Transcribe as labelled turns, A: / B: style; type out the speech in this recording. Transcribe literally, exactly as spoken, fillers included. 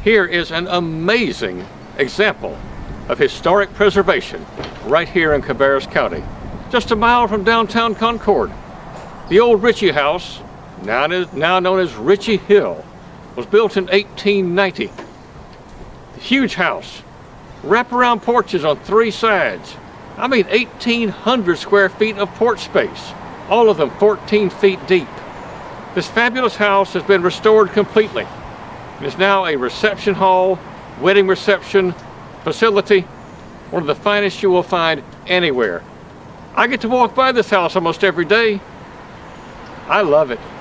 A: Here is an amazing example of historic preservation right here in Cabarrus County, just a mile from downtown Concord. The old Ritchie House, now, now known as Ritchie Hill, was built in eighteen ninety. The huge house, wraparound porches on three sides. I mean eighteen hundred square feet of porch space, all of them fourteen feet deep. This fabulous house has been restored completely. It is now a reception hall, wedding reception facility, one of the finest you will find anywhere. I get to walk by this house almost every day. I love it.